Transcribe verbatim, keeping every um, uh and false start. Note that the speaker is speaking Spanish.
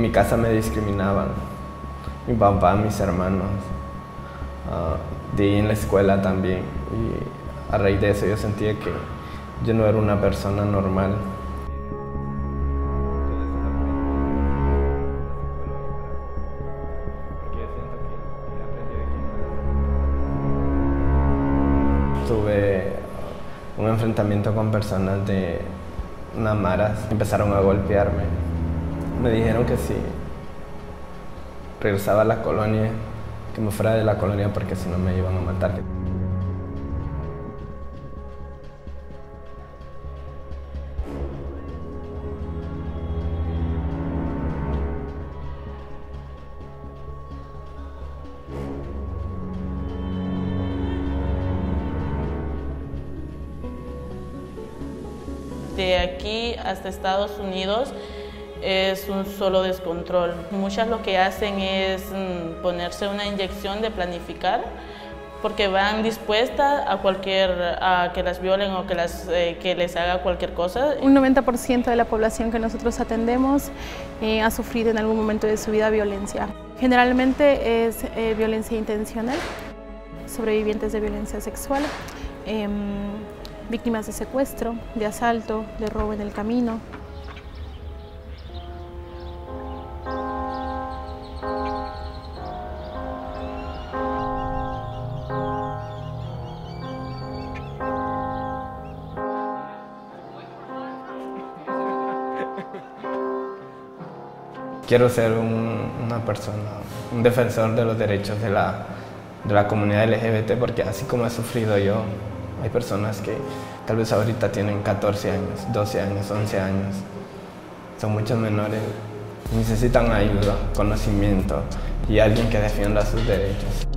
mi casa me discriminaban, mi papá, mis hermanos, uh, de ahí en la escuela también. Y a raíz de eso yo sentía que yo no era una persona normal. Tuve un enfrentamiento con personas de Namaras, empezaron a golpearme. Me dijeron que si regresaba a la colonia, que me fuera de la colonia porque si no me iban a matar. De aquí hasta Estados Unidos es un solo descontrol. Muchas lo que hacen es ponerse una inyección de planificar porque van dispuestas a cualquier a que las violen o que, las, eh, que les haga cualquier cosa. Un noventa por ciento de la población que nosotros atendemos eh, ha sufrido en algún momento de su vida violencia. Generalmente es eh, violencia intencional, sobrevivientes de violencia sexual, eh, víctimas de secuestro, de asalto, de robo en el camino. Quiero ser un, una persona, un defensor de los derechos de la, de la comunidad L G B T, porque así como he sufrido yo, hay personas que tal vez ahorita tienen catorce años, doce años, once años, son muchos menores, necesitan ayuda, conocimiento y alguien que defienda sus derechos.